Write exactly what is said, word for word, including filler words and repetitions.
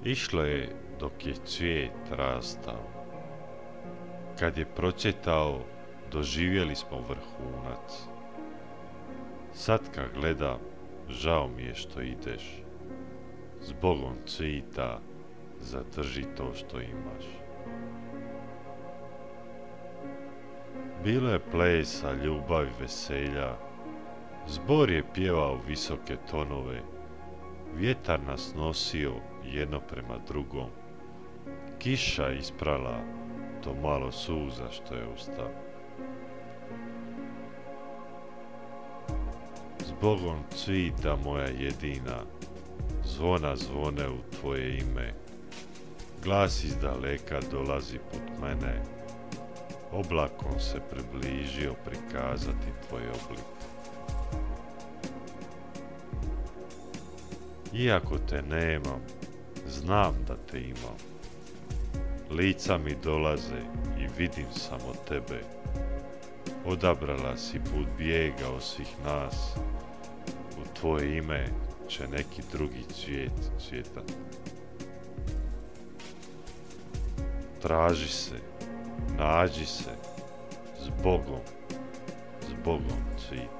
Išlo je dok je cvijet rastao. Kad je procvjetao, doživjeli smo vrhunac. Sad kad gledam, žao mi je što ideš. Zbogom cvita, zadrži to što imaš. Bilo je plesa, ljubavi, veselja. Zbor je pjevao visoke tonove. Vjetar nas nosio jedno prema drugom. Kiša isprala to malo suza što je ostalo. Zbogom cvita moja jedina, zvona zvone u tvoje ime. Glas iz daleka dolazi put mene, oblakom se približio prikazati tvoj oblik. Iako te nemam, znam da te imam. Lica mi dolaze i vidim samo tebe. Odabrala si put bijega od svih nas. U tvoje ime će neki drugi cvijet cvjetati. Traži se, nađi se, zbogom, zbogom cvita.